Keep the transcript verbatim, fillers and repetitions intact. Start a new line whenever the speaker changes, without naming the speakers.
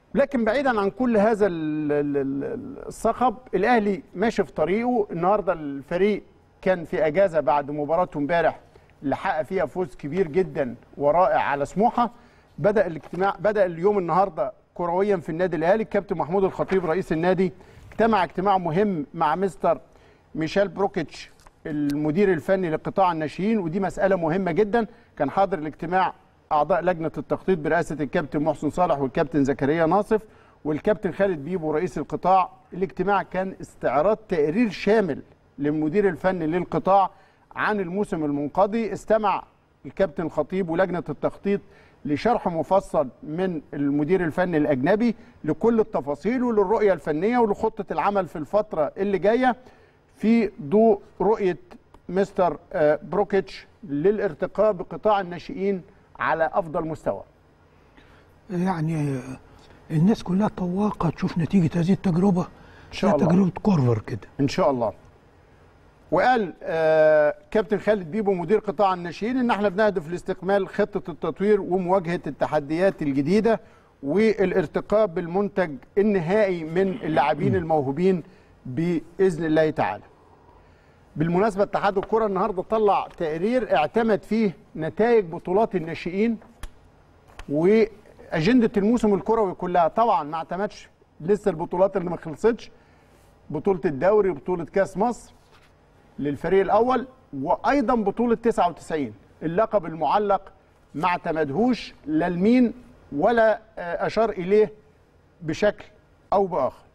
لكن بعيدا عن كل هذا الصخب، الاهلي ماشي في طريقه. النهارده الفريق كان في اجازه بعد مباراته امبارح اللي حقق فيها فوز كبير جدا ورائع على سموحه. بدا الاجتماع بدا اليوم النهارده كرويا في النادي الاهلي. الكابتن محمود الخطيب رئيس النادي اجتمع اجتماع مهم مع مستر ميشيل بروكيتش المدير الفني لقطاع الناشئين، ودي مساله مهمه جدا. كان حاضر الاجتماع اعضاء لجنه التخطيط برئاسه الكابتن محسن صالح والكابتن زكريا ناصف والكابتن خالد بيبو رئيس القطاع. الاجتماع كان استعراض تقرير شامل للمدير الفني للقطاع عن الموسم المنقضي. استمع الكابتن الخطيب ولجنه التخطيط لشرح مفصل من المدير الفني الاجنبي لكل التفاصيل وللرؤيه الفنيه ولخطه العمل في الفتره اللي جايه في ضوء رؤيه مستر بروكيتش للارتقاء بقطاع الناشئين على افضل مستوى.
يعني الناس كلها طواقه تشوف نتيجه هذه التجربه
ان شاء الله،
تجربه كورفر كده
ان شاء الله. وقال آه كابتن خالد بيبو مدير قطاع الناشئين ان احنا بنهدف لاستكمال خطه التطوير ومواجهه التحديات الجديده والارتقاء بالمنتج النهائي من اللاعبين الموهوبين باذن الله تعالى. بالمناسبه اتحاد الكره النهارده طلع تقرير اعتمد فيه نتائج بطولات الناشئين واجنده الموسم الكروي كلها. طبعا ما اعتمدش لسه البطولات اللي ما خلصتش، بطوله الدوري وبطوله كاس مصر للفريق الاول، وايضا بطوله تسعة وتسعين اللقب المعلق ما اعتمدهوش لا لمين ولا اشار اليه بشكل او باخر.